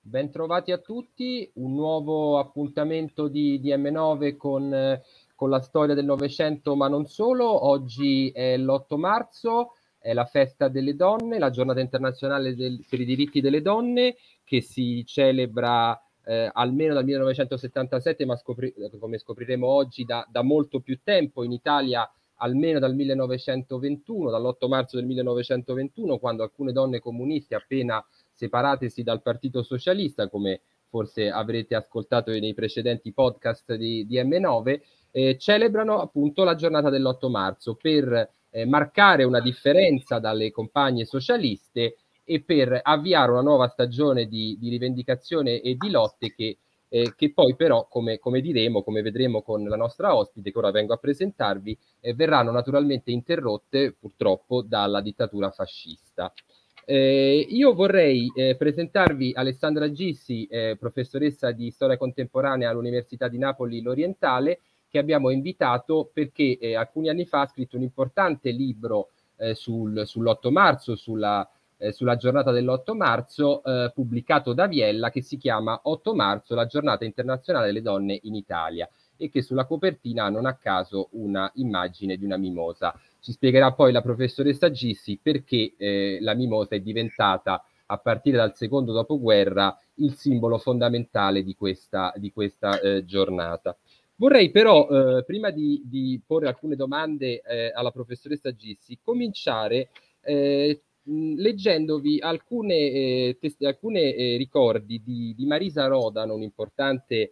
Bentrovati a tutti, un nuovo appuntamento di M9 con la storia del Novecento, ma non solo. Oggi è l'8 marzo, è la festa delle donne, la giornata internazionale per i diritti delle donne, che si celebra almeno dal 1977, ma come scopriremo oggi da molto più tempo in Italia, almeno dal 1921, dall'8 marzo del 1921, quando alcune donne comuniste appena separatesi dal Partito Socialista, come forse avrete ascoltato nei precedenti podcast di M9, celebrano appunto la giornata dell'8 marzo per marcare una differenza dalle compagne socialiste e per avviare una nuova stagione di rivendicazione e di lotte che poi però, come diremo, come vedremo con la nostra ospite, che ora vengo a presentarvi, verranno naturalmente interrotte purtroppo dalla dittatura fascista. Io vorrei presentarvi Alessandra Gissi, professoressa di storia contemporanea all'Università di Napoli l'Orientale, che abbiamo invitato perché alcuni anni fa ha scritto un importante libro sull'8 marzo, sulla giornata dell'8 marzo, pubblicato da Viella, che si chiama 8 marzo, la giornata internazionale delle donne in Italia, e che sulla copertina ha non a caso una immagine di una mimosa. Ci spiegherà poi la professoressa Gissi perché la mimosa è diventata, a partire dal secondo dopoguerra, il simbolo fondamentale di questa giornata. Vorrei però, prima di porre alcune domande alla professoressa Gissi, cominciare leggendovi alcune ricordi di Marisa Rodano, un'importante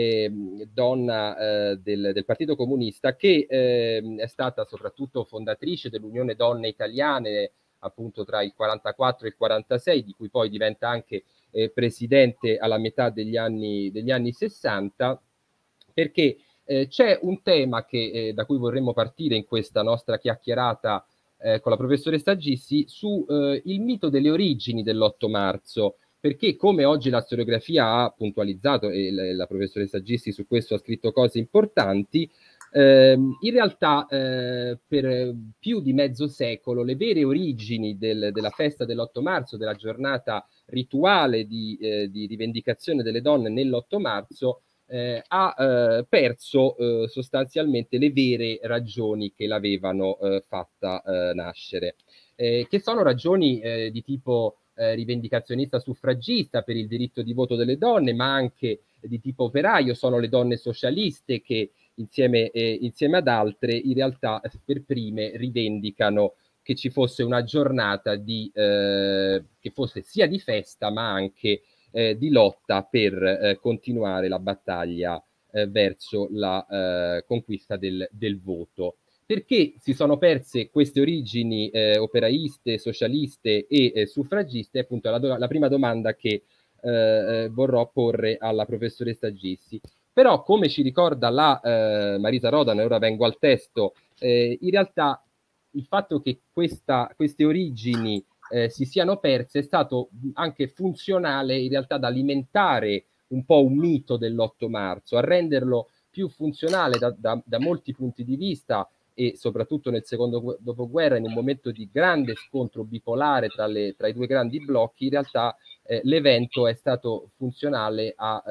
donna del Partito Comunista, che è stata soprattutto fondatrice dell'Unione Donne Italiane, appunto tra il 44 e il 46, di cui poi diventa anche presidente alla metà degli anni 60, perché c'è un tema da cui vorremmo partire in questa nostra chiacchierata con la professoressa Gissi su il mito delle origini dell'8 marzo, perché come oggi la storiografia ha puntualizzato, e la professoressa Gissi su questo ha scritto cose importanti, in realtà per più di mezzo secolo le vere origini della festa dell'8 marzo, della giornata rituale di rivendicazione delle donne nell'8 marzo, ha perso sostanzialmente le vere ragioni che l'avevano fatta nascere, che sono ragioni di tipo rivendicazionista suffragista per il diritto di voto delle donne, ma anche di tipo operaio. Sono le donne socialiste che insieme ad altre in realtà per prime rivendicano che ci fosse una giornata che fosse sia di festa ma anche di lotta per continuare la battaglia verso la conquista del voto. Perché si sono perse queste origini operaiste, socialiste e suffragiste? Appunto, la prima domanda che vorrò porre alla professoressa Gissi. Però, come ci ricorda la Marisa Rodano, e ora vengo al testo, in realtà il fatto che queste origini si siano perse è stato anche funzionale in realtà ad alimentare un po' un mito dell'8 marzo, a renderlo più funzionale da molti punti di vista, e soprattutto nel secondo dopoguerra, in un momento di grande scontro bipolare tra i due grandi blocchi. In realtà l'evento è stato funzionale a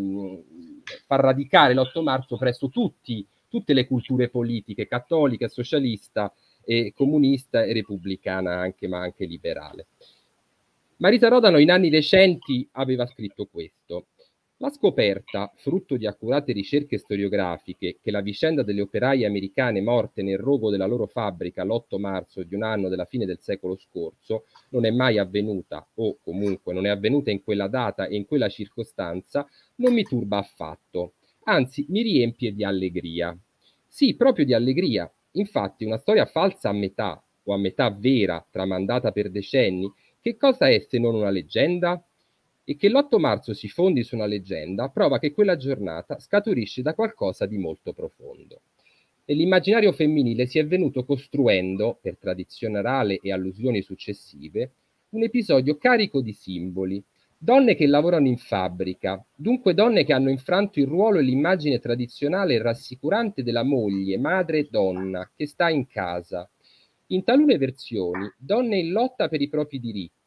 far radicare l'8 marzo presso tutte le culture politiche, cattolica, socialista, comunista e repubblicana anche, ma anche liberale. Marisa Rodano in anni recenti aveva scritto questo: la scoperta, frutto di accurate ricerche storiografiche, che la vicenda delle operaie americane morte nel rogo della loro fabbrica l'8 marzo di un anno della fine del secolo scorso non è mai avvenuta, o comunque non è avvenuta in quella data e in quella circostanza, non mi turba affatto, anzi mi riempie di allegria. Sì, proprio di allegria. Infatti una storia falsa a metà, o a metà vera, tramandata per decenni, che cosa è se non una leggenda? E che l'8 marzo si fondi su una leggenda prova che quella giornata scaturisce da qualcosa di molto profondo. Nell'immaginario femminile si è venuto costruendo, per tradizione orale e allusioni successive, un episodio carico di simboli. Donne che lavorano in fabbrica, dunque donne che hanno infranto il ruolo e l'immagine tradizionale e rassicurante della moglie, madre e donna, che sta in casa. In talune versioni, donne in lotta per i propri diritti,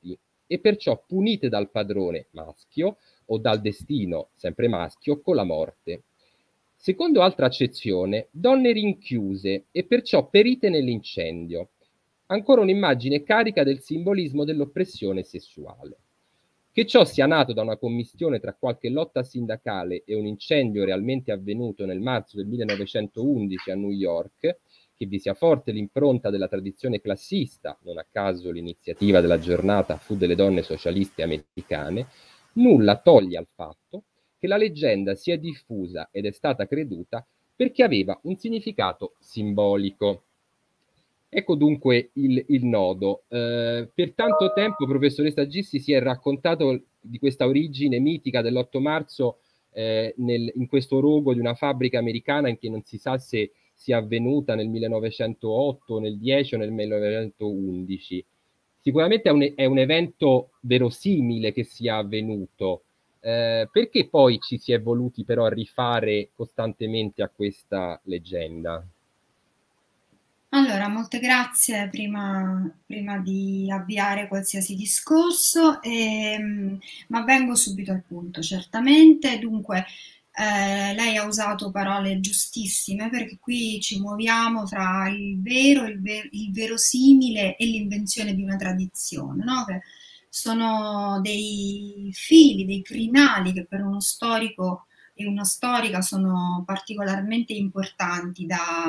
e perciò punite dal padrone maschio o dal destino, sempre maschio, con la morte. Secondo altra accezione, donne rinchiuse e perciò perite nell'incendio. Ancora un'immagine carica del simbolismo dell'oppressione sessuale. Che ciò sia nato da una commistione tra qualche lotta sindacale e un incendio realmente avvenuto nel marzo del 1911 a New York, che vi sia forte l'impronta della tradizione classista, non a caso l'iniziativa della giornata fu delle donne socialiste americane, nulla toglie al fatto che la leggenda si è diffusa ed è stata creduta perché aveva un significato simbolico. Ecco dunque il nodo. Per tanto tempo, professoressa Gissi, si è raccontato di questa origine mitica dell'8 marzo in questo rogo di una fabbrica americana in che non si sa se sia avvenuta nel 1908, nel 10 o nel 1911. Sicuramente è un evento verosimile che sia avvenuto. Perché poi ci si è voluti però rifare costantemente a questa leggenda? Allora, molte grazie prima di avviare qualsiasi discorso, ma vengo subito al punto, certamente. Dunque, lei ha usato parole giustissime perché qui ci muoviamo fra il vero, il verosimile e l'invenzione di una tradizione, no? Che sono dei fili, dei crinali che per uno storico e una storica sono particolarmente importanti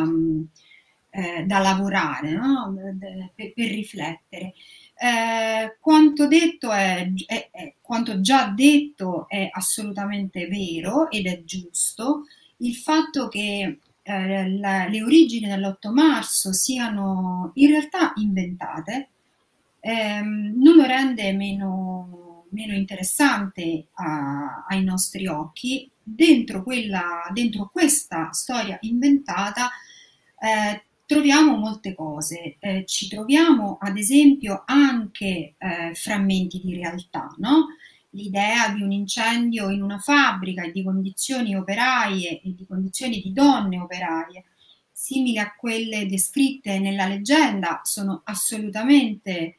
da lavorare, no? Per riflettere. Quanto detto quanto già detto è assolutamente vero ed è giusto. Il fatto che le origini dell'8 marzo siano in realtà inventate non lo rende meno interessante ai nostri occhi. Dentro questa storia inventata troviamo molte cose. Ci troviamo ad esempio anche frammenti di realtà, no? L'idea di un incendio in una fabbrica e di condizioni operaie e di condizioni di donne operaie simili a quelle descritte nella leggenda sono assolutamente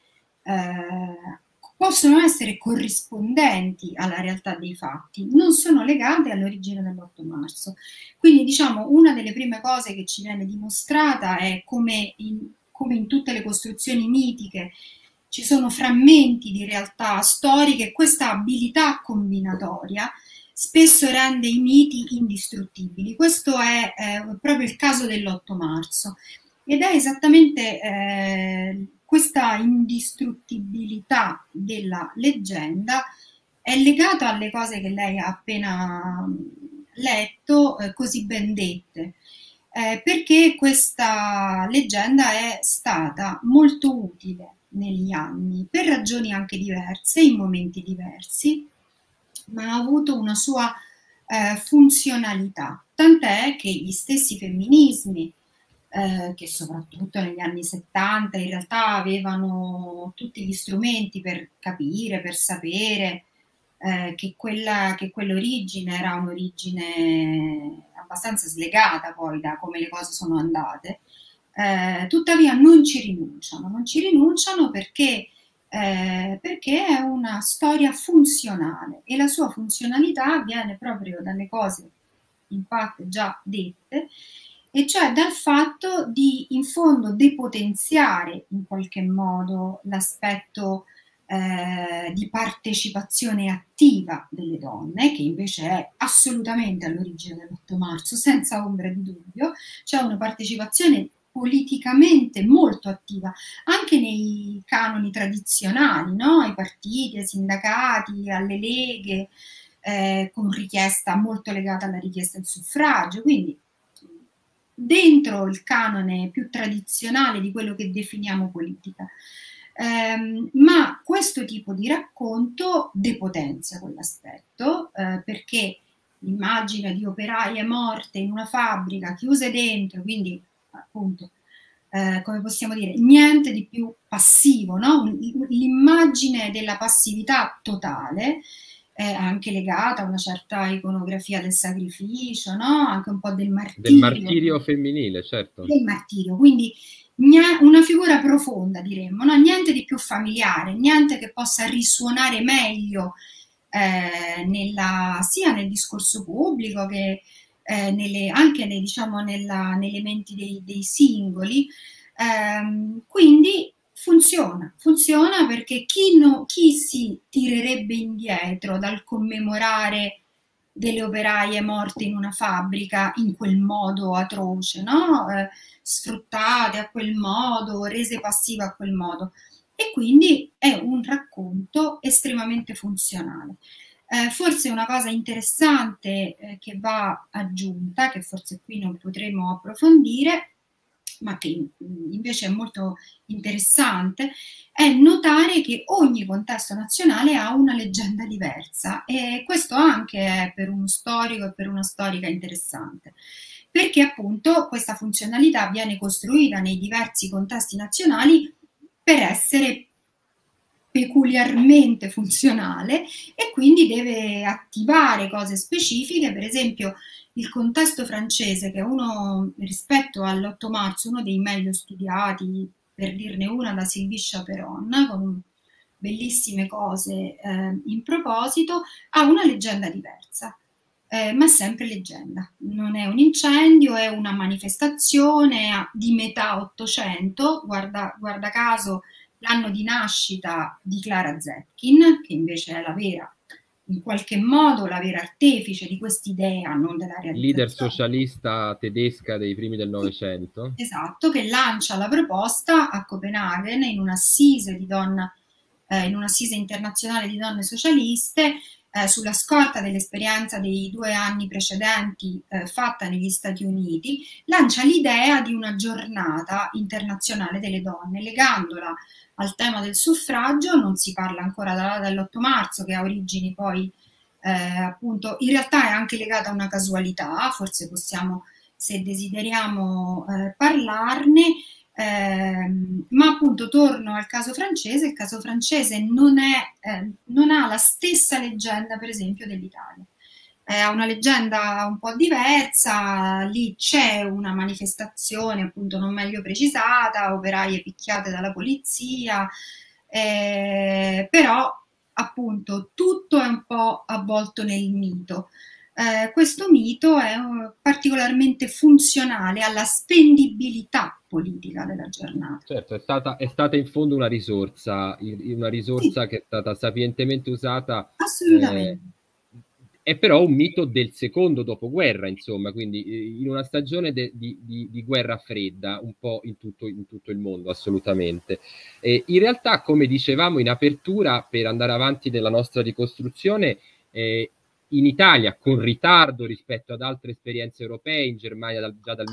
possono essere corrispondenti alla realtà dei fatti, non sono legate all'origine dell'8 marzo. Quindi diciamo una delle prime cose che ci viene dimostrata è come in tutte le costruzioni mitiche ci sono frammenti di realtà storiche e questa abilità combinatoria spesso rende i miti indistruttibili. Questo è proprio il caso dell'8 marzo ed è esattamente questa indistruttibilità della leggenda è legata alle cose che lei ha appena letto, così ben dette, perché questa leggenda è stata molto utile negli anni per ragioni anche diverse, in momenti diversi, ma ha avuto una sua funzionalità, tant'è che gli stessi femminismi che soprattutto negli anni 70 in realtà avevano tutti gli strumenti per capire, per sapere che quell'origine era un'origine abbastanza slegata poi da come le cose sono andate, tuttavia non ci rinunciano perché è una storia funzionale e la sua funzionalità viene proprio dalle cose in parte già dette, e cioè dal fatto di in fondo depotenziare in qualche modo l'aspetto di partecipazione attiva delle donne, che invece è assolutamente all'origine dell'8 marzo, senza ombra di dubbio, c'è una partecipazione politicamente molto attiva, anche nei canoni tradizionali, no? Ai partiti, ai sindacati, alle leghe, con richiesta molto legata alla richiesta del suffragio, quindi dentro il canone più tradizionale di quello che definiamo politica. Ma questo tipo di racconto depotenzia quell'aspetto perché l'immagine di operaie morte in una fabbrica chiuse dentro, quindi appunto come possiamo dire, niente di più passivo, no? L'immagine della passività totale è anche legata a una certa iconografia del sacrificio, no? Anche un po' Del martirio femminile, certo. del martirio. Quindi una figura profonda, diremmo, no? Niente di più familiare, niente che possa risuonare meglio sia nel discorso pubblico che anche diciamo, nelle menti dei singoli. Quindi funziona perché chi si tirerebbe indietro dal commemorare delle operaie morte in una fabbrica in quel modo atroce, no? Sfruttate a quel modo, rese passive a quel modo. E quindi è un racconto estremamente funzionale. Forse una cosa interessante che va aggiunta, che forse qui non potremo approfondire, ma che invece è molto interessante, è notare che ogni contesto nazionale ha una leggenda diversa e questo anche è per uno storico e per una storica interessante, perché appunto questa funzionalità viene costruita nei diversi contesti nazionali per essere peculiarmente funzionale e quindi deve attivare cose specifiche, per esempio il contesto francese, che è uno, rispetto all'8 marzo, uno dei meglio studiati, per dirne una, da Sylvie Chaperon, con bellissime cose in proposito, ha una leggenda diversa. Ma sempre leggenda, non è un incendio, è una manifestazione di metà 800, guarda caso l'anno di nascita di Clara Zetkin, che invece è la vera, in qualche modo la vera artefice di quest'idea, non della Leader realizzazione. socialista tedesca dei primi del Sì, Novecento. esatto, che lancia la proposta a Copenaghen in un'assise internazionale di donne socialiste, sulla scorta dell'esperienza dei 2 anni precedenti fatta negli Stati Uniti, lancia l'idea di una giornata internazionale delle donne, legandola al tema del suffragio. Non si parla ancora dell'8 marzo, che ha origini poi appunto, in realtà è anche legata a una casualità, forse possiamo, se desideriamo, parlarne. Ma appunto torno al caso francese, il caso francese non ha la stessa leggenda per esempio dell'Italia. Ha una leggenda un po' diversa, lì c'è una manifestazione appunto non meglio precisata, operaie picchiate dalla polizia, però appunto tutto è un po' avvolto nel mito. Questo mito è particolarmente funzionale alla spendibilità politica della giornata. Certo, è stata in fondo una Sì, risorsa che è stata sapientemente usata, assolutamente. è però un mito del secondo dopoguerra, insomma, quindi in una stagione di guerra fredda, un po' in tutto il mondo, assolutamente. In realtà, come dicevamo in apertura, per andare avanti nella nostra ricostruzione, in Italia, con ritardo rispetto ad altre esperienze europee, in Germania già dal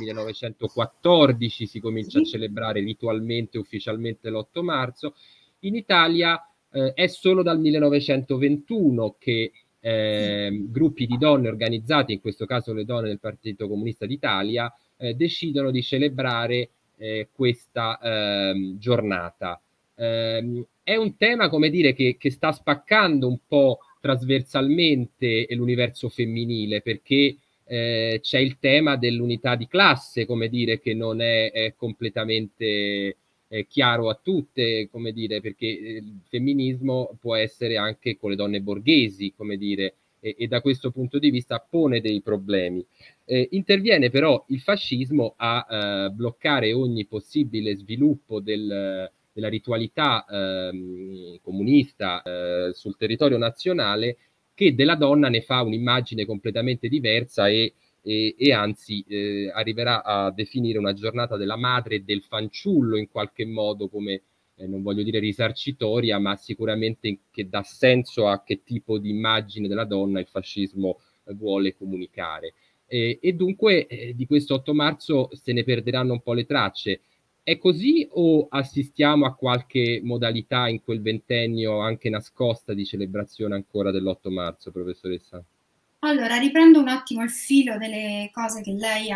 1914 si comincia a Sì, celebrare ritualmente, ufficialmente l'8 marzo, in Italia è solo dal 1921 che sì. gruppi di donne organizzate, in questo caso le donne del Partito Comunista d'Italia, decidono di celebrare questa giornata. È un tema, come dire, che sta spaccando un po' trasversalmente l'universo femminile, perché c'è il tema dell'unità di classe, come dire, che non è completamente chiaro a tutte, come dire, perché il femminismo può essere anche con le donne borghesi, come dire, e da questo punto di vista pone dei problemi. Interviene però il fascismo a bloccare ogni possibile sviluppo della ritualità comunista sul territorio nazionale, che della donna ne fa un'immagine completamente diversa e anzi arriverà a definire una giornata della madre e del fanciullo in qualche modo come, non voglio dire risarcitoria, ma sicuramente che dà senso a che tipo di immagine della donna il fascismo vuole comunicare. E dunque di questo 8 marzo se ne perderanno un po' le tracce. È così o assistiamo a qualche modalità in quel ventennio anche nascosta di celebrazione ancora dell'8 marzo, professoressa? Allora, riprendo un attimo il filo delle cose che lei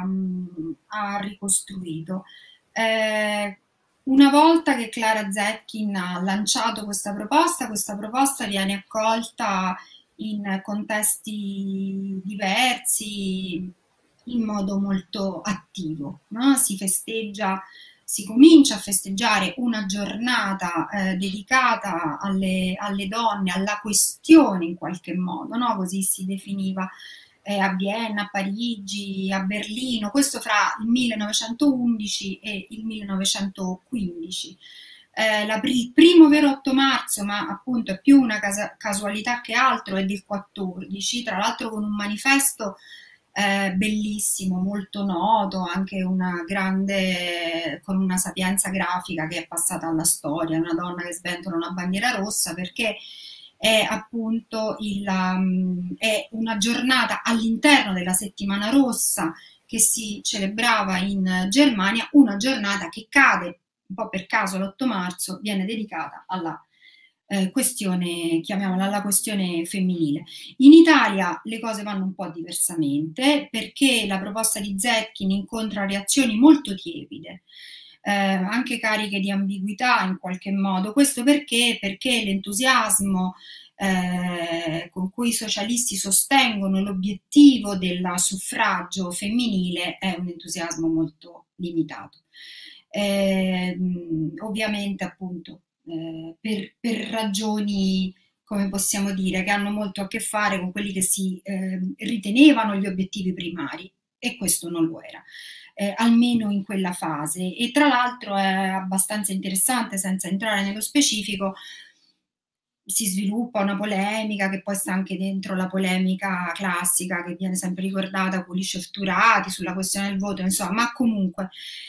ha ricostruito. Eh, una volta che Clara Zetkin ha lanciato questa proposta viene accolta in contesti diversi in modo molto attivo, no? si comincia a festeggiare una giornata dedicata alle donne, alla questione in qualche modo, no? Così si definiva a Vienna, a Parigi, a Berlino, questo fra il 1911 e il 1915. Il primo vero 8 marzo, ma appunto è più una casualità che altro, è del 14, tra l'altro con un manifesto bellissimo, molto noto, anche con una sapienza grafica che è passata alla storia, una donna che sventola una bandiera rossa, perché è appunto è una giornata all'interno della settimana rossa che si celebrava in Germania, una giornata che cade un po' per caso l'8 marzo, viene dedicata alla questione, chiamiamola la questione femminile. In Italia le cose vanno un po' diversamente, perché la proposta di Zetkin incontra reazioni molto tiepide, anche cariche di ambiguità in qualche modo. Questo perché? Perché l'entusiasmo con cui i socialisti sostengono l'obiettivo del suffragio femminile è un entusiasmo molto limitato. Ovviamente appunto per ragioni, come possiamo dire, che hanno molto a che fare con quelli che si ritenevano gli obiettivi primari, e questo non lo era. Almeno in quella fase. E tra l'altro è abbastanza interessante, senza entrare nello specifico, si sviluppa una polemica che poi sta anche dentro la polemica classica che viene sempre ricordata, Kuliscev Turati sulla questione del voto, insomma, ma comunque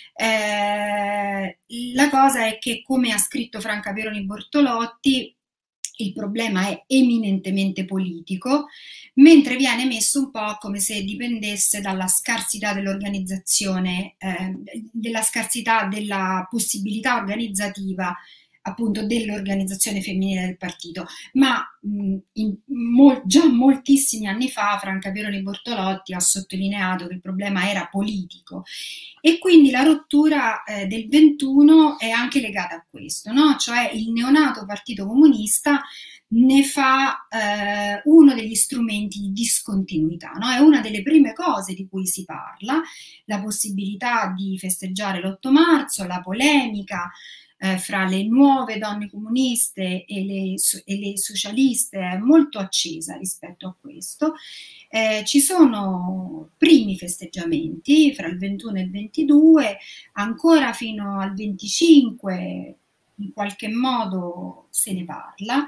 la cosa è che, come ha scritto Franca Pieroni Bortolotti, il problema è eminentemente politico, mentre viene messo un po' come se dipendesse dalla scarsità dell'organizzazione, della scarsità della possibilità organizzativa appunto dell'organizzazione femminile del partito, ma già moltissimi anni fa Franca Pieroni Bortolotti ha sottolineato che il problema era politico, e quindi la rottura del 21 è anche legata a questo, no? Cioè il neonato Partito Comunista ne fa uno degli strumenti di discontinuità, no? È una delle prime cose di cui si parla, la possibilità di festeggiare l'8 marzo, la polemica fra le nuove donne comuniste e le socialiste è molto accesa rispetto a questo. Ci sono primi festeggiamenti fra il 21 e il 22, ancora fino al 25 in qualche modo se ne parla,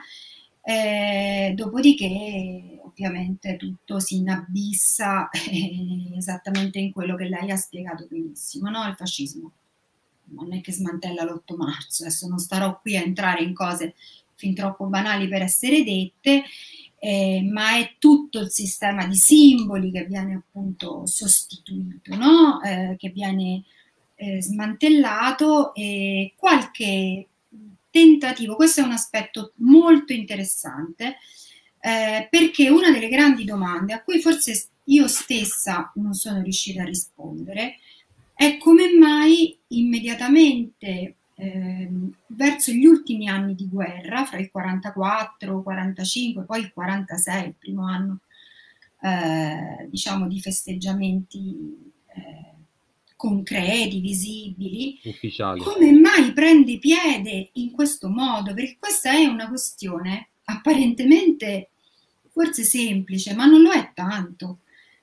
dopodiché ovviamente tutto si inabissa esattamente in quello che lei ha spiegato benissimo, no? Il fascismo non è che smantella l'8 marzo, adesso non starò qui a entrare in cose fin troppo banali per essere dette, ma è tutto il sistema di simboli che viene appunto sostituito, no? Che viene smantellato, e qualche tentativo, questo è un aspetto molto interessante, perché una delle grandi domande a cui forse io stessa non sono riuscita a rispondere è come mai immediatamente verso gli ultimi anni di guerra, fra il 44, 45, poi il 46, il primo anno diciamo di festeggiamenti concreti, visibili, ufficiali, come mai prende piede in questo modo? Perché questa è una questione apparentemente forse semplice, ma non lo è tanto.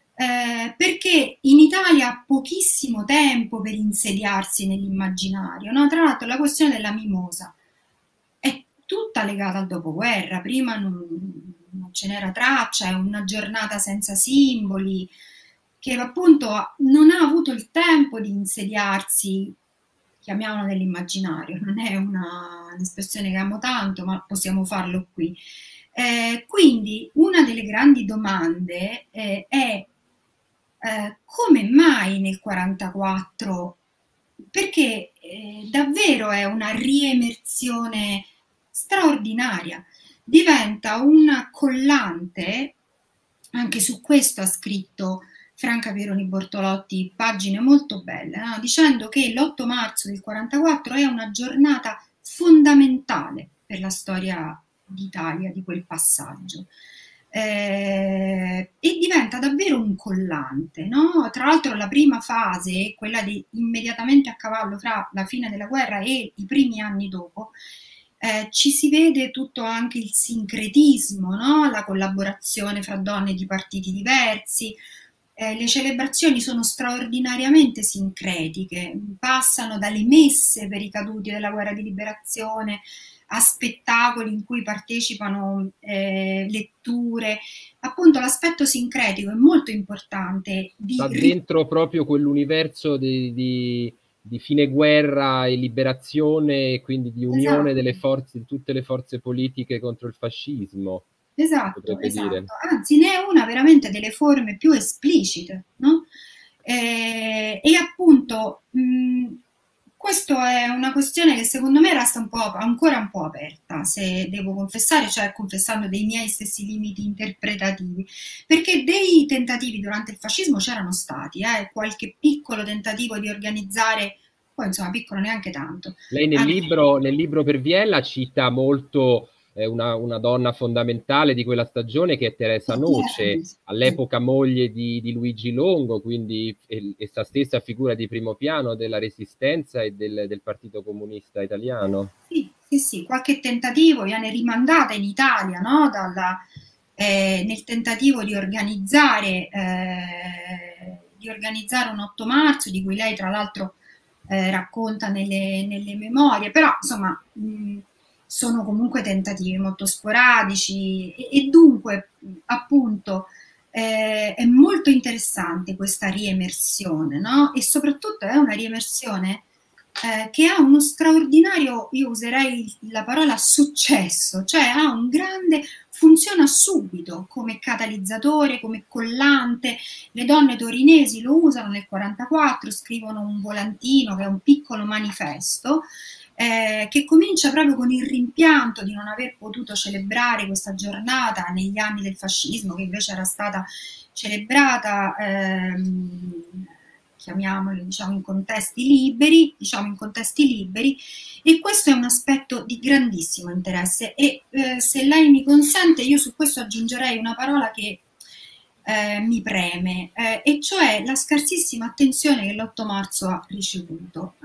Perché in Italia ha pochissimo tempo per insediarsi nell'immaginario, no? Tra l'altro la questione della mimosa è tutta legata al dopoguerra, prima non ce n'era traccia, è una giornata senza simboli, che appunto non ha avuto il tempo di insediarsi, chiamiamola, nell'immaginario, non è un'espressione che amo tanto, ma possiamo farlo qui. Quindi una delle grandi domande è come mai nel 44? Perché davvero è una riemersione straordinaria, diventa una collante, anche su questo ha scritto Franca Pieroni Bortolotti pagine molto belle, no? Dicendo che l'8 marzo del 44 è una giornata fondamentale per la storia d'Italia, di quel passaggio. e diventa davvero un collante, no? Tra l'altro la prima fase, quella di immediatamente a cavallo fra la fine della guerra e i primi anni dopo, ci si vede tutto anche il sincretismo, no? La collaborazione fra donne di partiti diversi. Le celebrazioni sono straordinariamente sincretiche, passano dalle messe per i caduti della guerra di liberazione a spettacoli in cui partecipano letture. Appunto, l'aspetto sincretico è molto importante. Sta dentro proprio quell'universo di fine guerra e liberazione, e quindi di unione Esatto. delle forze, di tutte le forze politiche contro il fascismo, si Esatto, potrebbe dire. esatto. Anzi, ne è una veramente delle forme più esplicite, no? E appunto, questa è una questione che secondo me resta ancora un po' aperta, se devo confessare, cioè confessando dei miei stessi limiti interpretativi, perché dei tentativi durante il fascismo c'erano stati, qualche piccolo tentativo di organizzare, poi insomma piccolo neanche tanto. Lei nel libro per Viella cita molto una donna fondamentale di quella stagione, che è Teresa Noce, Sì. all'epoca moglie di Luigi Longo, quindi essa stessa figura di primo piano della Resistenza e del Partito Comunista Italiano. Sì, sì, sì, qualche tentativo viene rimandata in Italia, no? Nel tentativo di organizzare un 8 marzo, di cui lei tra l'altro racconta nelle memorie, però insomma sono comunque tentativi molto sporadici e dunque appunto è molto interessante questa riemersione, no? E soprattutto è una riemersione che ha uno straordinario, io userei la parola successo, cioè ha un grande, funziona subito come catalizzatore, come collante. Le donne torinesi lo usano nel 1944, scrivono un volantino che è un piccolo manifesto che comincia proprio con il rimpianto di non aver potuto celebrare questa giornata negli anni del fascismo, che invece era stata celebrata chiamiamoli diciamo in contesti liberi, e questo è un aspetto di grandissimo interesse e se lei mi consente io su questo aggiungerei una parola che mi preme, e cioè la scarsissima attenzione che l'8 marzo ha ricevuto.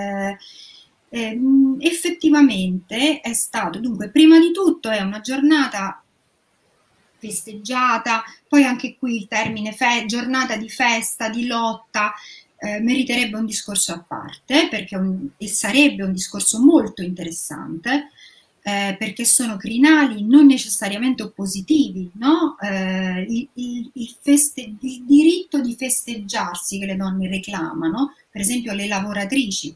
Effettivamente è stato, dunque, prima di tutto è una giornata festeggiata, poi anche qui il termine giornata di festa, di lotta, meriterebbe un discorso a parte, e sarebbe un discorso molto interessante, perché sono crinali non necessariamente oppositivi, no? Il diritto di festeggiarsi che le donne reclamano, per esempio le lavoratrici.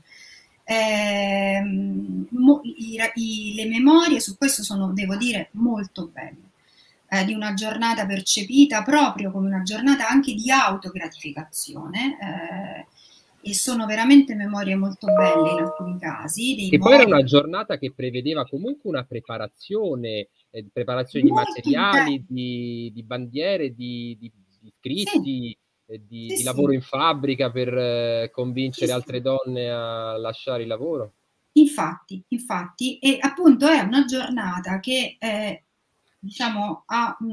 Le memorie su questo sono, devo dire, molto belle, di una giornata percepita proprio come una giornata anche di autogratificazione, e sono veramente memorie molto belle in alcuni casi, dei E poi era modi una giornata che prevedeva comunque una preparazione di molto materiali, intense. di bandiere, di Sì, scritti, sì, di lavoro sì, in fabbrica per sì, convincere sì. altre donne a lasciare il lavoro. Infatti, e appunto è una giornata che diciamo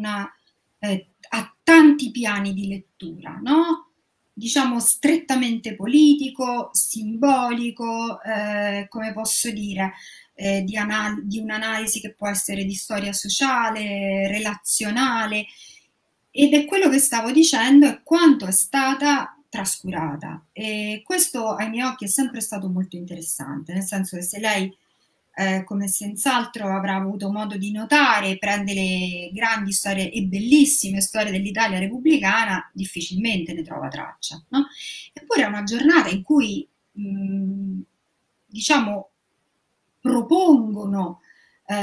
ha tanti piani di lettura, no? Diciamo strettamente politico, simbolico, come posso dire, di un'analisi che può essere di storia sociale, relazionale, ed è quello che stavo dicendo e quanto è stata trascurata. E questo ai miei occhi è sempre stato molto interessante, nel senso che se lei, come senz'altro avrà avuto modo di notare, prende le grandi storie e bellissime storie dell'Italia repubblicana, difficilmente ne trova traccia, no? Eppure è una giornata in cui, diciamo, propongono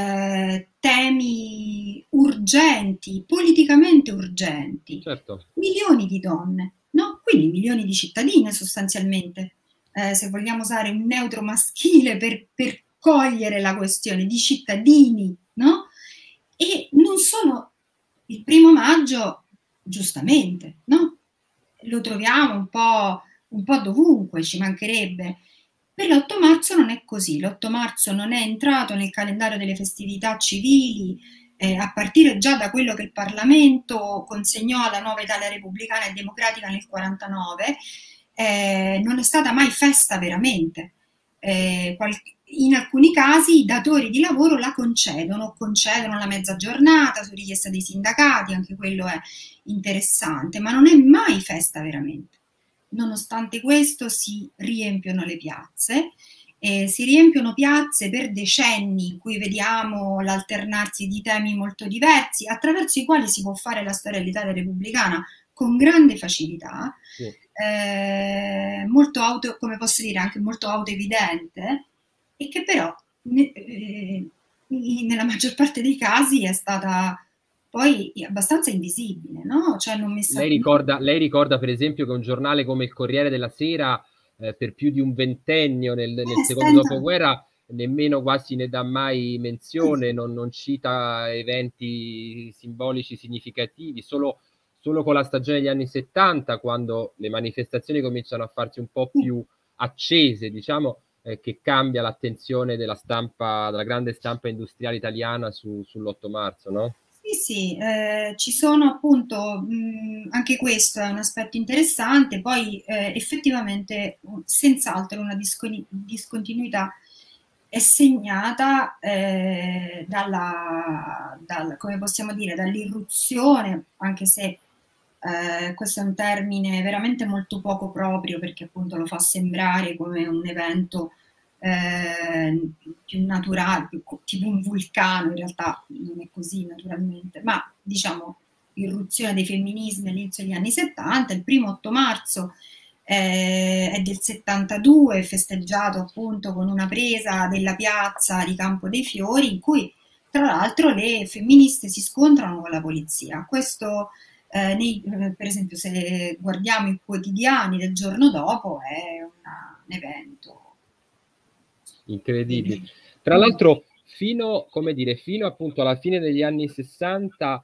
temi urgenti, politicamente urgenti, Certo. milioni di donne, no? Quindi milioni di cittadine sostanzialmente, se vogliamo usare un neutro maschile per cogliere la questione, di cittadini, no? E non sono il 1° maggio, giustamente, no? Lo troviamo un po' dovunque, ci mancherebbe. Per l'8 marzo non è così, l'8 marzo non è entrato nel calendario delle festività civili, a partire già da quello che il Parlamento consegnò alla nuova Italia repubblicana e democratica nel 49, non è stata mai festa veramente. In alcuni casi i datori di lavoro la concedono, concedono la mezza giornata su richiesta dei sindacati, anche quello è interessante, ma non è mai festa veramente. Nonostante questo si riempiono le piazze, si riempiono piazze per decenni in cui vediamo l'alternarsi di temi molto diversi, attraverso i quali si può fare la storia dell'Italia repubblicana con grande facilità, Sì. molto auto, come posso dire, anche molto autoevidente, e che però nella maggior parte dei casi è stata poi abbastanza invisibile, no? Cioè non messa. Lei ricorda per esempio che un giornale come il Corriere della Sera per più di un ventennio nel secondo Stenta. dopoguerra nemmeno quasi ne dà mai menzione, non cita eventi simbolici significativi, solo con la stagione degli anni 70, quando le manifestazioni cominciano a farsi un po' più accese, diciamo, che cambia l'attenzione della stampa, della grande stampa industriale italiana sull'8 marzo, no? Sì, sì, ci sono appunto, anche questo è un aspetto interessante, poi effettivamente senz'altro una discontinuità è segnata come possiamo dire, dall'irruzione, anche se questo è un termine veramente molto poco proprio perché appunto lo fa sembrare come un evento più naturale, tipo un vulcano, in realtà non è così naturalmente, ma diciamo l'irruzione dei femminismi all'inizio degli anni 70, il primo 8 marzo è del 72, festeggiato appunto con una presa della piazza di Campo dei Fiori in cui tra l'altro le femministe si scontrano con la polizia. Questo per esempio se guardiamo i quotidiani del giorno dopo è un evento Incredibile. Tra l'altro, come dire, fino appunto alla fine degli anni 60,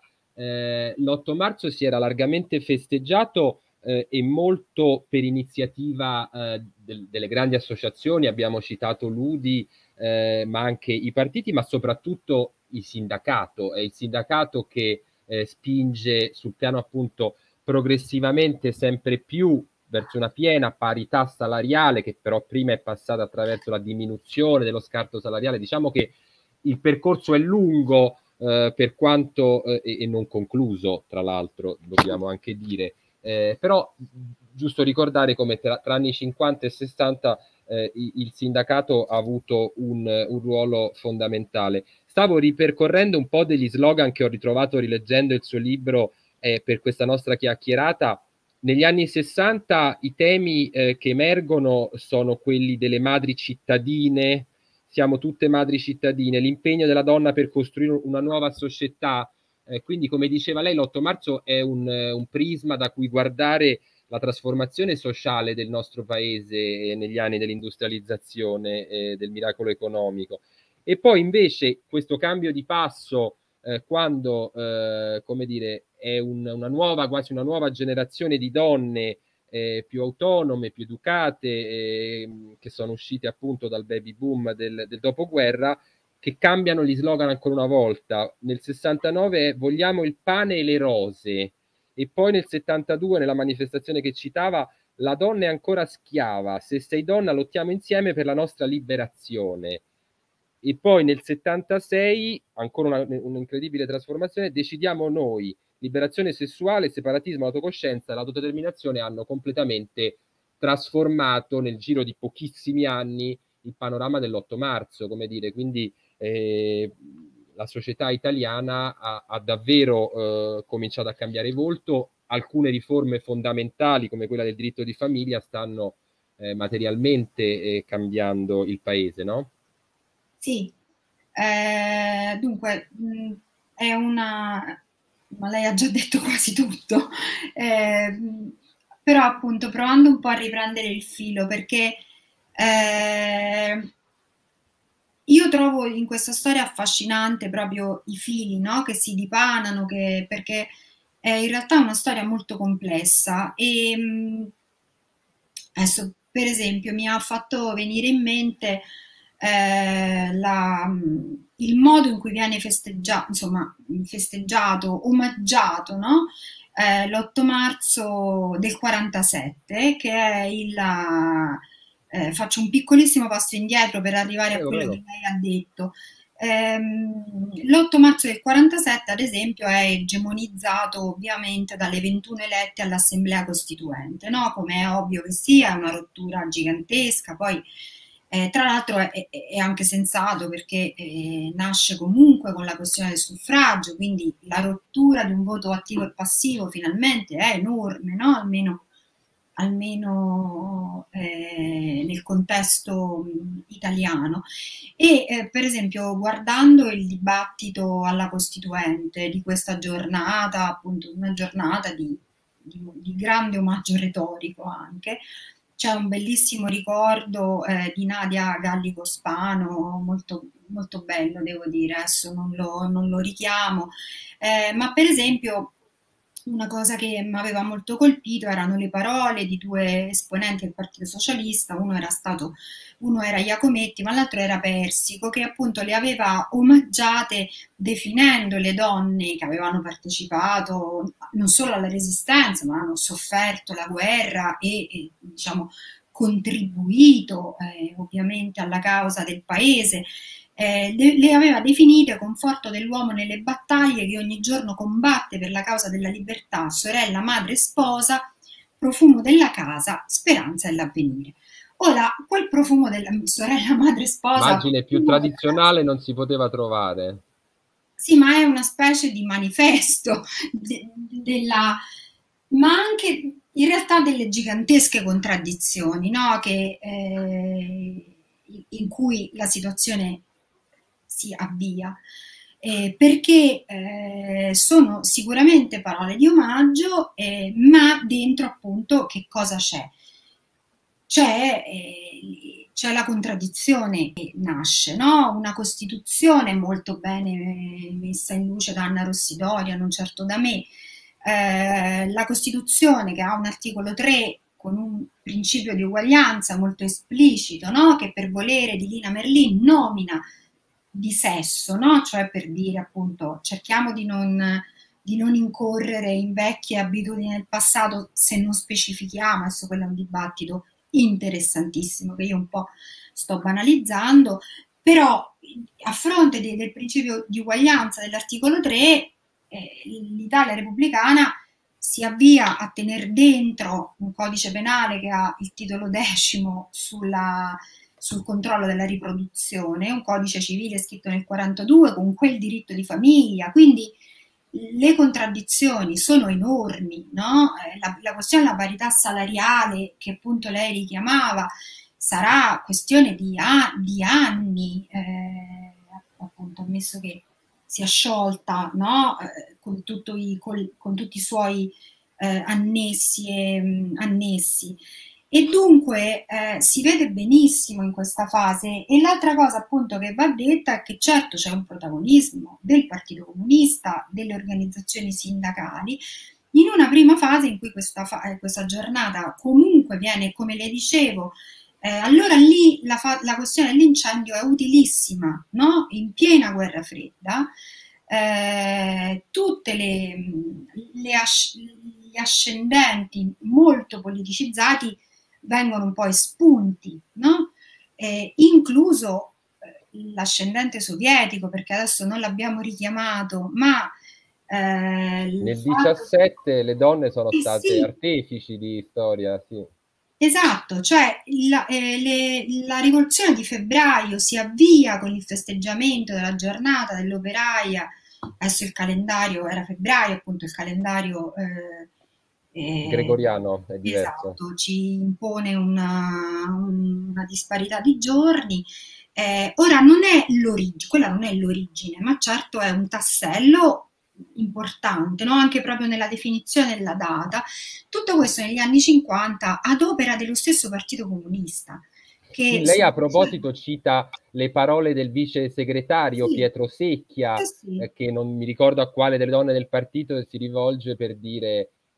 l'8 marzo si era largamente festeggiato e molto per iniziativa delle grandi associazioni, abbiamo citato l'UDI, ma anche i partiti, ma soprattutto il sindacato. È il sindacato che spinge sul piano appunto progressivamente sempre più verso una piena parità salariale, che però prima è passata attraverso la diminuzione dello scarto salariale. Diciamo che il percorso è lungo per quanto e non concluso, tra l'altro, dobbiamo anche dire. Però giusto ricordare come tra anni 50 e 60 il sindacato ha avuto un ruolo fondamentale. Stavo ripercorrendo un po' degli slogan che ho ritrovato rileggendo il suo libro per questa nostra chiacchierata. Negli anni 60 i temi che emergono sono quelli delle madri cittadine, siamo tutte madri cittadine, l'impegno della donna per costruire una nuova società. Quindi, come diceva lei, l'8 marzo è un prisma da cui guardare la trasformazione sociale del nostro paese negli anni dell'industrializzazione e del miracolo economico. E poi invece questo cambio di passo quando, come dire, è una nuova, quasi una nuova generazione di donne più autonome, più educate, che sono uscite appunto dal baby boom del dopoguerra, che cambiano gli slogan ancora una volta. Nel 69 è vogliamo il pane e le rose, e poi nel 72, nella manifestazione che citava, la donna è ancora schiava, se sei donna lottiamo insieme per la nostra liberazione. E poi nel 76, ancora un'incredibile trasformazione, decidiamo noi, liberazione sessuale, separatismo, autocoscienza e l'autodeterminazione hanno completamente trasformato nel giro di pochissimi anni il panorama dell'8 marzo, come dire, quindi la società italiana ha davvero cominciato a cambiare volto, alcune riforme fondamentali come quella del diritto di famiglia stanno materialmente cambiando il paese, no? Sì, dunque, è una, ma lei ha già detto quasi tutto, però appunto provando un po' a riprendere il filo, perché io trovo in questa storia affascinante proprio i fili, no, che si dipanano, perché è in realtà una storia molto complessa e adesso per esempio mi ha fatto venire in mente il modo in cui viene festeggiato, insomma, festeggiato, omaggiato, no? L'8 marzo del 47, che è faccio un piccolissimo passo indietro per arrivare a Prego, quello che prego. lei ha detto. L'8 marzo del 47, ad esempio, è egemonizzato ovviamente dalle 21 elette all'Assemblea Costituente, no? Come è ovvio che sia, è una rottura gigantesca, poi tra l'altro è anche sensato perché nasce comunque con la questione del suffragio, quindi la rottura di un voto attivo e passivo finalmente è enorme, no? Almeno nel contesto italiano. E per esempio, guardando il dibattito alla Costituente di questa giornata, appunto una giornata di grande omaggio retorico anche, c'è un bellissimo ricordo di Nadia Gallico Spano, molto, molto bello devo dire, adesso non lo richiamo, ma per esempio una cosa che mi aveva molto colpito erano le parole di due esponenti del Partito Socialista, uno era Iacometti, ma l'altro era Persico, che appunto le aveva omaggiate definendo le donne che avevano partecipato non solo alla Resistenza, ma hanno sofferto la guerra e diciamo, contribuito ovviamente alla causa del paese. Le aveva definite conforto dell'uomo nelle battaglie che ogni giorno combatte per la causa della libertà, sorella, madre, sposa, profumo della casa, speranza e l'avvenire. Ora, quel profumo della sorella, madre, sposa, Immagine più profumo della casa, tradizionale non si poteva trovare. sì, ma è una specie di manifesto della, ma anche in realtà delle gigantesche contraddizioni, no? In cui la situazione si avvia. Perché sono sicuramente parole di omaggio, ma dentro appunto che cosa c'è? C'è la contraddizione che nasce, no? Una Costituzione molto bene messa in luce da Anna Rossidoria, non certo da me. La Costituzione che ha un articolo 3 con un principio di uguaglianza molto esplicito, no? Che per volere di Lina Merlin nomina di sesso, no? Cioè per dire appunto cerchiamo di non incorrere in vecchie abitudini del passato se non specifichiamo, adesso quello è un dibattito interessantissimo che io un po' sto banalizzando, però a fronte del principio di uguaglianza dell'articolo 3, l'Italia repubblicana si avvia a tenere dentro un codice penale che ha il titolo 10 sul controllo della riproduzione, un codice civile scritto nel 42 con quel diritto di famiglia, quindi le contraddizioni sono enormi, no? La questione della parità salariale che appunto lei richiamava sarà questione di anni, appunto ammesso che sia sciolta, no? Con tutti i suoi annessi, annessi. E dunque si vede benissimo in questa fase. E l'altra cosa appunto che va detta è che certo c'è un protagonismo del Partito Comunista, delle organizzazioni sindacali, in una prima fase in cui questa giornata comunque viene, come le dicevo, allora lì la questione dell'incendio è utilissima, no? In piena guerra fredda, tutte gli ascendenti molto politicizzati vengono un po' espunti, no? Incluso l'ascendente sovietico, perché adesso non l'abbiamo richiamato, ma il Nel fatto 17 le donne sono che state sì, artefici di storia, sì. esatto, cioè la rivoluzione di febbraio si avvia con il festeggiamento della giornata dell'operaia, adesso il calendario era febbraio, appunto il calendario Gregoriano è diverso. esatto, ci impone una disparità di giorni. Ora non è l'origine, quella non è l'origine, ma certo è un tassello importante, no? Anche proprio nella definizione della data. Tutto questo negli anni 50 ad opera dello stesso Partito Comunista, Sì, che lei a proposito cita le parole del vice segretario sì, Pietro Secchia, sì, che non mi ricordo a quale delle donne del partito si rivolge per dire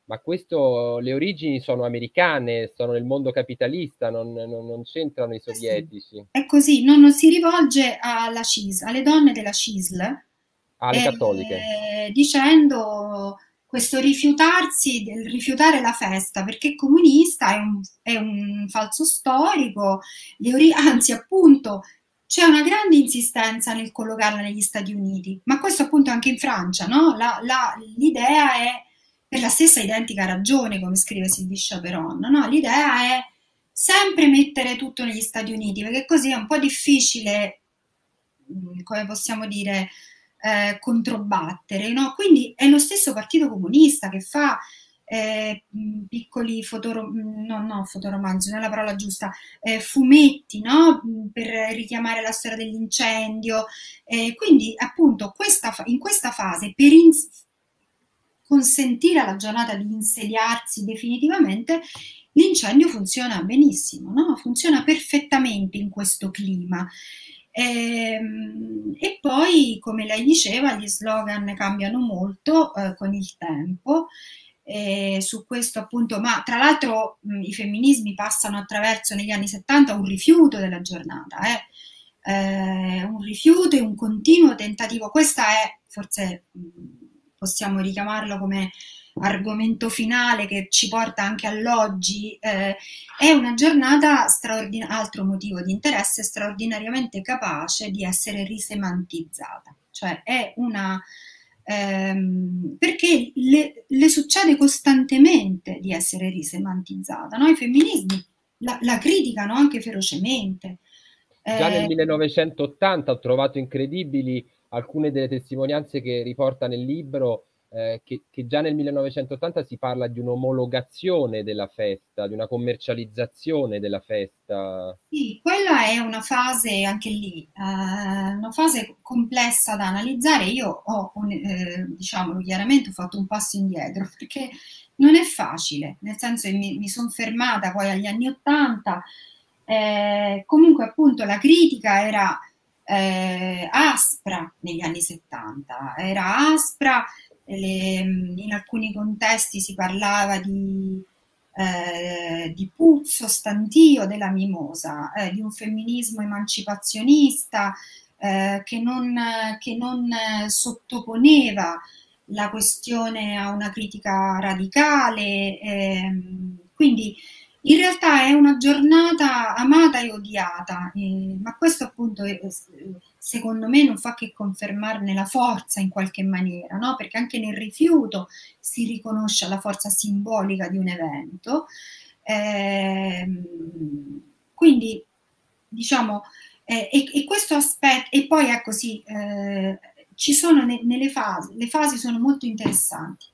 ma questo, le origini sono americane, sono nel mondo capitalista, non c'entrano i Sì, sovietici. è così, non si rivolge alla CISL, alle donne della CISL, Ah, le cattoliche. dicendo questo rifiutarsi, del rifiutare la festa perché comunista è un falso storico, anzi appunto c'è una grande insistenza nel collocarla negli Stati Uniti, ma questo appunto anche in Francia, no? L'idea è, per la stessa identica ragione, come scrive Sylvie Chaperon, no? L'idea è sempre mettere tutto negli Stati Uniti, perché così è un po' difficile, come possiamo dire, controbattere, no? Quindi è lo stesso Partito Comunista che fa piccoli no, fotoromanzi, non è la parola giusta, fumetti, no? Per richiamare la storia dell'incendio. Quindi appunto in questa fase, per consentire alla giornata di insediarsi definitivamente, l'incendio funziona benissimo, no? Funziona perfettamente in questo clima. E poi, come lei diceva, gli slogan cambiano molto con il tempo. Su questo appunto, ma tra l'altro i femminismi passano attraverso negli anni 70 un rifiuto della giornata, un rifiuto e un continuo tentativo. Questa è, forse possiamo richiamarlo come argomento finale che ci porta anche all'oggi, è una giornata straordinaria, altro motivo di interesse, straordinariamente capace di essere risemantizzata, cioè è una perché le succede costantemente di essere risemantizzata, no? I femminismi la criticano anche ferocemente. Già nel Eh, 1980 ho trovato incredibili alcune delle testimonianze che riporta nel libro, che già nel 1980 si parla di un'omologazione della festa, di una commercializzazione della festa. Sì, quella è una fase anche lì, una fase complessa da analizzare. Io diciamolo chiaramente, ho fatto un passo indietro perché non è facile, nel senso che mi sono fermata poi agli anni Ottanta. Comunque appunto la critica era aspra negli anni 70, era aspra, in alcuni contesti si parlava di puzzo stantio della mimosa, di un femminismo emancipazionista che non sottoponeva la questione a una critica radicale. Quindi in realtà è una giornata amata e odiata, ma questo appunto secondo me non fa che confermarne la forza in qualche maniera, no? Perché anche nel rifiuto si riconosce la forza simbolica di un evento. Quindi diciamo, e questo aspetto, e poi ecco sì, ci sono nelle fasi, le fasi sono molto interessanti.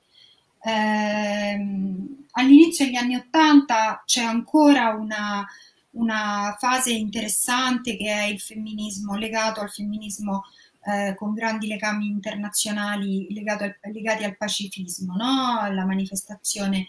All'inizio degli anni Ottanta c'è ancora una fase interessante che è il femminismo legato al femminismo con grandi legami internazionali legati al pacifismo, no? La manifestazione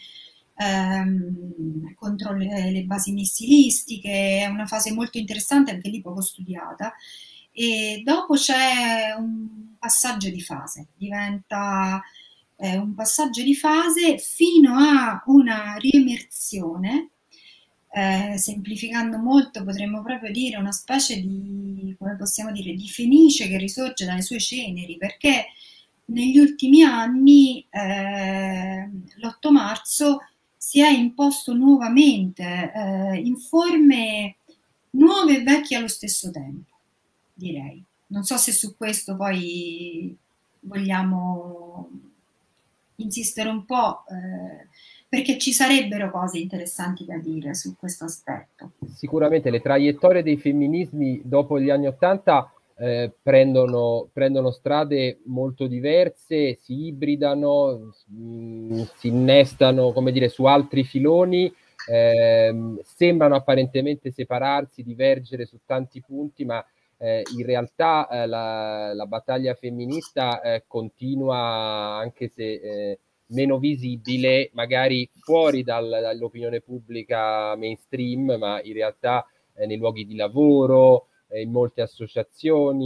contro le basi missilistiche, è una fase molto interessante, anche lì poco studiata. E dopo c'è un passaggio di fase, diventa un passaggio di fase fino a una riemersione, semplificando molto potremmo proprio dire una specie di, come possiamo dire, di fenice che risorge dalle sue ceneri, perché negli ultimi anni, l'8 marzo si è imposto nuovamente in forme nuove e vecchie allo stesso tempo, direi. Non so se su questo poi vogliamo insistere un po', perché ci sarebbero cose interessanti da dire su questo aspetto. Sicuramente le traiettorie dei femminismi dopo gli anni Ottanta prendono strade molto diverse, si ibridano, si innestano, come dire, su altri filoni, sembrano apparentemente separarsi, divergere su tanti punti, ma in realtà la battaglia femminista continua, anche se meno visibile, magari fuori dall'opinione pubblica mainstream, ma in realtà nei luoghi di lavoro, in molte associazioni,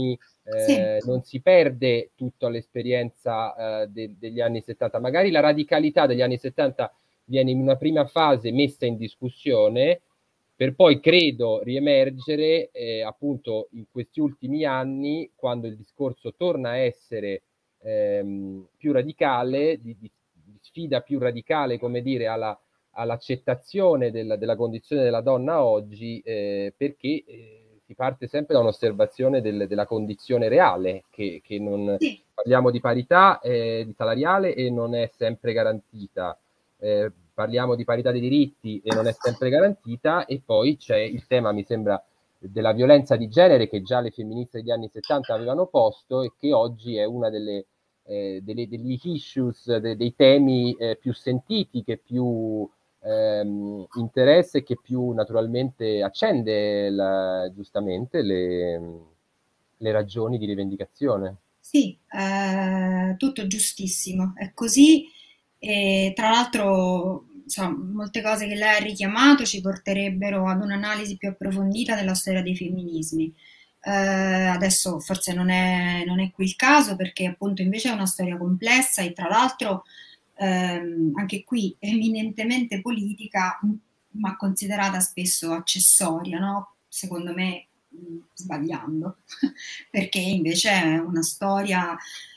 Sì, non si perde tutta l'esperienza degli anni 70. Magari la radicalità degli anni 70 viene in una prima fase messa in discussione, per poi, credo, riemergere appunto in questi ultimi anni, quando il discorso torna a essere più radicale, di sfida più radicale, come dire, all'accettazione della condizione della donna oggi, perché si parte sempre da un'osservazione della condizione reale, che non sì, parliamo di parità di salariale e non è sempre garantita. Parliamo di parità dei diritti e non è sempre garantita, e poi c'è il tema, mi sembra, della violenza di genere, che già le femministe degli anni 70 avevano posto e che oggi è una degli issues, dei temi più sentiti, che più interessa e che più naturalmente accende giustamente le ragioni di rivendicazione. sì, tutto giustissimo, è così. E tra l'altro, insomma, molte cose che lei ha richiamato ci porterebbero ad un'analisi più approfondita della storia dei femminismi. Adesso forse non è qui il caso, perché appunto invece è una storia complessa e tra l'altro anche qui eminentemente politica, ma considerata spesso accessoria, no? Secondo me sbagliando, perché invece è una storia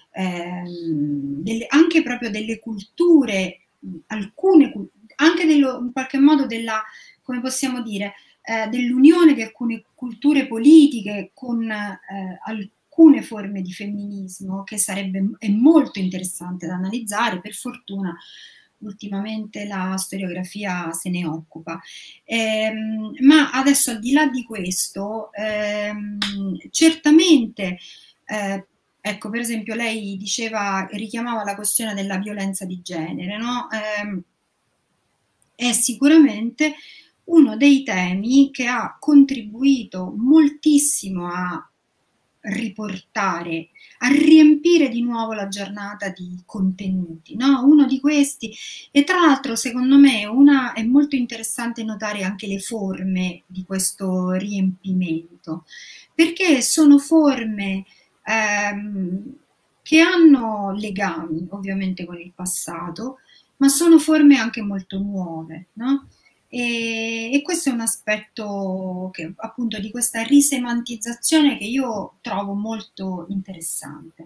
anche proprio delle culture, alcune, anche in qualche modo della, come possiamo dire, dell'unione di alcune culture politiche con alcune forme di femminismo, che è molto interessante da analizzare. Per fortuna ultimamente la storiografia se ne occupa. Ma adesso, al di là di questo, certamente, ecco, per esempio, lei diceva, richiamava la questione della violenza di genere, no? È sicuramente uno dei temi che ha contribuito moltissimo a riportare, a riempire di nuovo la giornata di contenuti, no? Uno di questi, e tra l'altro secondo me è molto interessante notare anche le forme di questo riempimento, perché sono forme che hanno legami ovviamente con il passato, ma sono forme anche molto nuove, no? E questo è un aspetto che, appunto, di questa risemantizzazione, che io trovo molto interessante.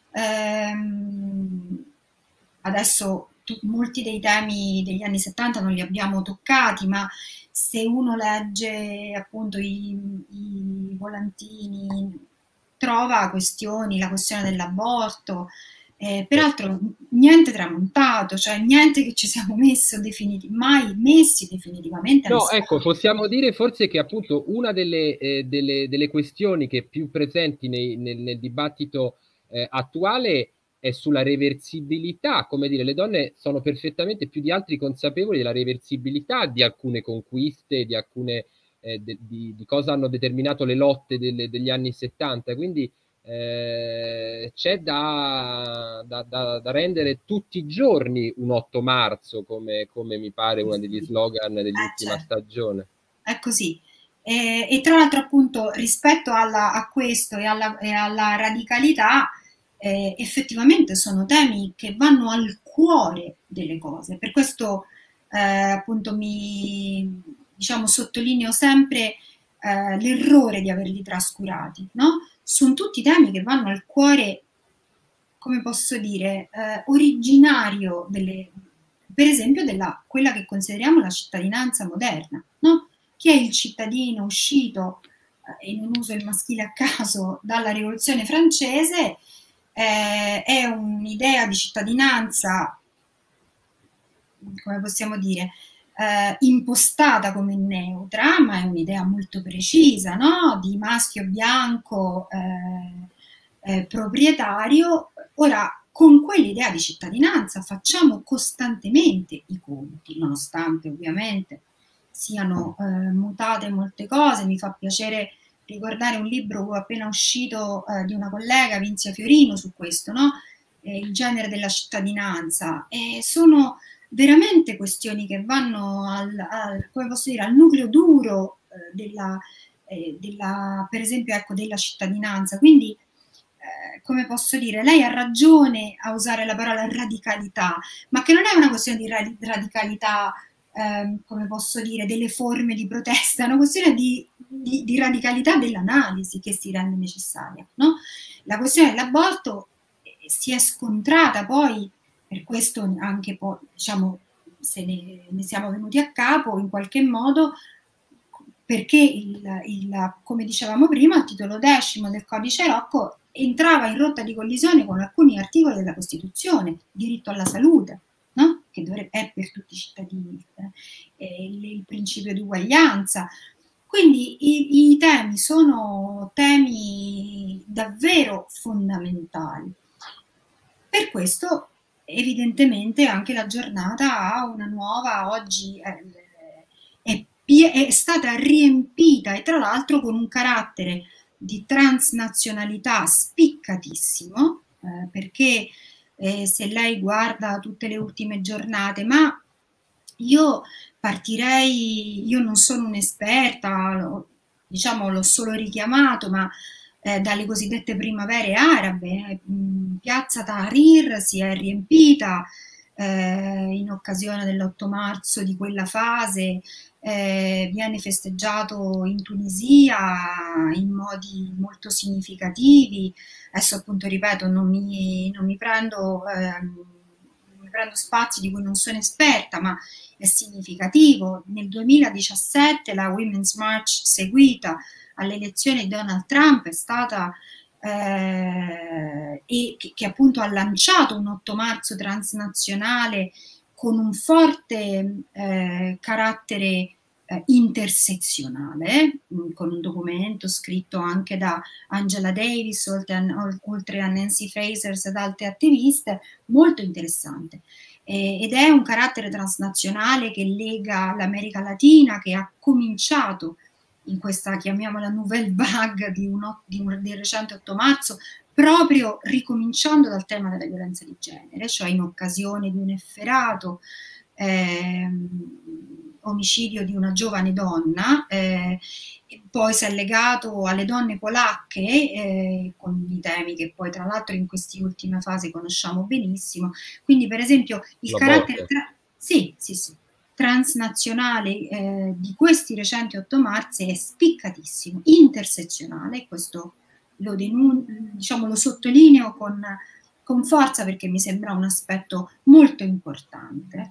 Ehm, Adesso molti dei temi degli anni 70 non li abbiamo toccati, ma se uno legge appunto i volantini, trova questioni, la questione dell'aborto, peraltro niente tramontato, cioè niente che ci siamo mai messi definitivamente alle No, ecco, spalle. possiamo dire forse che appunto una delle questioni che più presenti nel dibattito attuale è sulla reversibilità. Come dire, le donne sono perfettamente più di altri consapevoli della reversibilità di alcune conquiste, di alcune di cosa hanno determinato le lotte degli anni 70. Quindi c'è da rendere tutti i giorni un 8 marzo, come mi pare uno degli slogan dell'ultima Certo. stagione. È così. E tra l'altro, appunto, rispetto a questo e alla radicalità, effettivamente sono temi che vanno al cuore delle cose. Per questo, appunto, diciamo, sottolineo sempre l'errore di averli trascurati, no? Sono tutti temi che vanno al cuore, come posso dire, originario per esempio, quella che consideriamo la cittadinanza moderna, no? Chi è il cittadino uscito, e non uso il maschile a caso, dalla rivoluzione francese? È un'idea di cittadinanza, come possiamo dire, impostata come neutra, ma è un'idea molto precisa, no? Di maschio bianco proprietario. Ora, con quell'idea di cittadinanza facciamo costantemente i conti, nonostante ovviamente siano mutate molte cose. Mi fa piacere ricordare un libro appena uscito di una collega, Vinzia Fiorino, su questo, no? Il genere della cittadinanza. E sono veramente questioni che vanno come posso dire, al nucleo duro per esempio, ecco, della cittadinanza. Quindi come posso dire, lei ha ragione a usare la parola radicalità, ma che non è una questione di radicalità, come posso dire, delle forme di protesta, è una questione di radicalità dell'analisi che si rende necessaria, no? La questione dell'aborto si è scontrata poi, per questo anche poi, diciamo, se ne siamo venuti a capo in qualche modo, perché come dicevamo prima, il titolo 10 del Codice Rocco entrava in rotta di collisione con alcuni articoli della Costituzione, diritto alla salute, no? Che è per tutti i cittadini, il principio di uguaglianza. Quindi i temi sono temi davvero fondamentali. Per questo evidentemente anche la giornata ha una nuova, oggi è stata riempita, e tra l'altro con un carattere di transnazionalità spiccatissimo, perché se lei guarda tutte le ultime giornate, ma io partirei, io non sono un'esperta, diciamo l'ho solo richiamato, ma dalle cosiddette primavere arabe, piazza Tahrir si è riempita in occasione dell'8 marzo di quella fase, viene festeggiato in Tunisia in modi molto significativi. Adesso appunto ripeto, non mi prendo spazi di cui non sono esperta, ma è significativo. Nel 2017 la Women's March seguita alle elezioni di Donald Trump è stata e che appunto ha lanciato un 8 marzo transnazionale con un forte carattere intersezionale, con un documento scritto anche da Angela Davis, oltre a Nancy Fraser ed altre attiviste, molto interessante. Ed è un carattere transnazionale che lega l'America Latina, che ha cominciato in questa, chiamiamola nouvelle vague del recente 8 marzo, proprio ricominciando dal tema della violenza di genere, cioè in occasione di un efferato omicidio di una giovane donna, poi si è legato alle donne polacche, con i temi che poi tra l'altro in queste ultime fasi conosciamo benissimo. Quindi per esempio il carattere transnazionale di questi recenti 8 marzi è spiccatissimo, intersezionale, questo lo sottolineo con forza perché mi sembra un aspetto molto importante.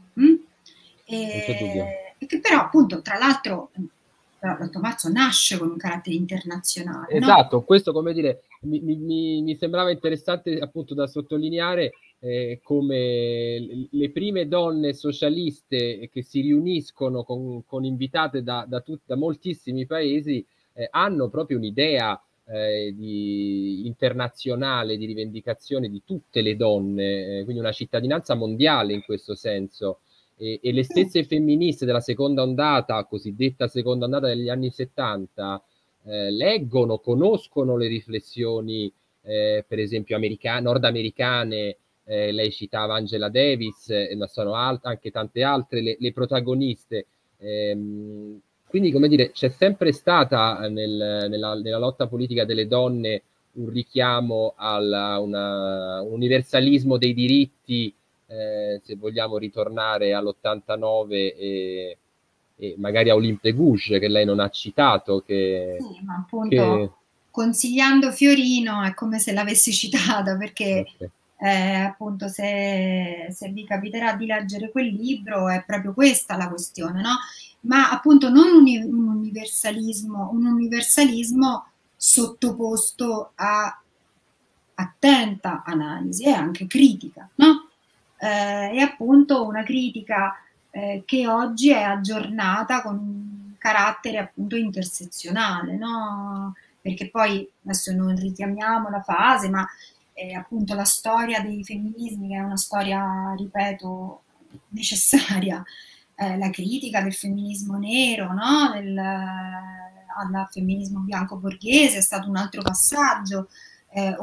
E che però appunto tra l'altro l'8 marzo nasce con un carattere internazionale. Esatto, no? questo come dire mi sembrava interessante appunto da sottolineare come le prime donne socialiste che si riuniscono con invitate da moltissimi paesi hanno proprio un'idea internazionale di rivendicazione di tutte le donne, quindi una cittadinanza mondiale in questo senso. E le stesse femministe della seconda ondata, cosiddetta seconda ondata degli anni 70, leggono, conoscono le riflessioni, per esempio, nordamericane, lei citava Angela Davis, ma sono anche tante altre le protagoniste. Quindi, come dire, c'è sempre stata nella lotta politica delle donne un richiamo un universalismo dei diritti, se vogliamo ritornare all'89 e magari a Olympe de Gouges, che lei non ha citato. Sì, ma appunto consigliando Fiorino è come se l'avessi citata, perché appunto se vi capiterà di leggere quel libro è proprio questa la questione, no? Ma appunto non un universalismo sottoposto a attenta analisi e anche critica, no? E appunto una critica che oggi è aggiornata con un carattere appunto intersezionale, no? Perché poi adesso non richiamiamo la fase, ma appunto la storia dei femminismi, che è una storia, ripeto, necessaria, la critica del femminismo nero, no? Al femminismo bianco borghese è stato un altro passaggio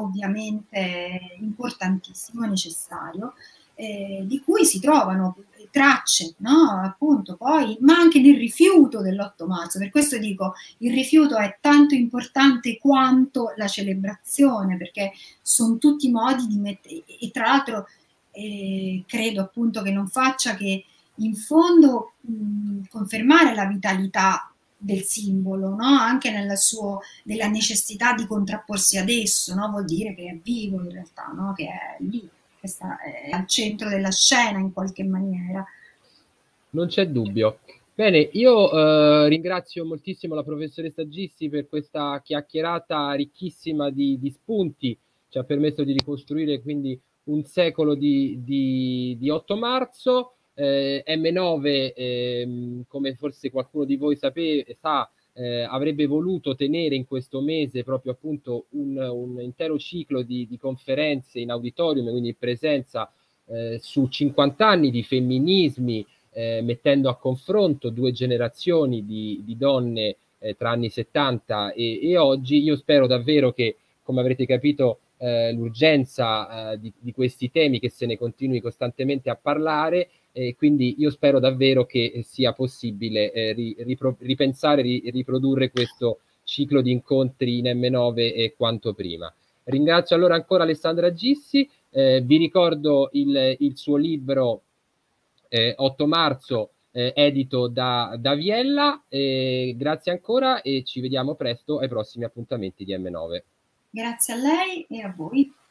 ovviamente importantissimo e necessario, di cui si trovano tracce, no? Appunto, poi, ma anche nel rifiuto dell'8 marzo. Per questo dico, il rifiuto è tanto importante quanto la celebrazione, perché sono tutti modi di mettere, e tra l'altro credo appunto che non faccia che in fondo confermare la vitalità del simbolo, no? Anche nella necessità di contrapporsi ad esso, no? Vuol dire che è vivo in realtà, no? Che è lì, che è al centro della scena in qualche maniera. Non c'è dubbio. Bene, io ringrazio moltissimo la professoressa Gissi per questa chiacchierata ricchissima di spunti, ci ha permesso di ricostruire quindi un secolo di 8 marzo. M9, come forse qualcuno di voi sa, avrebbe voluto tenere in questo mese proprio appunto un intero ciclo di conferenze in auditorium, quindi in presenza su 50 anni di femminismi, mettendo a confronto due generazioni di donne tra anni 70 e oggi. Io spero davvero che, come avrete capito, l'urgenza di questi temi, che se ne continui costantemente a parlare, quindi io spero davvero che sia possibile ripensare e riprodurre questo ciclo di incontri in M9 quanto prima. Ringrazio allora ancora Alessandra Gissi, vi ricordo il suo libro 8 marzo, edito da Viella. Grazie ancora e ci vediamo presto ai prossimi appuntamenti di M9. Grazie a lei e a voi.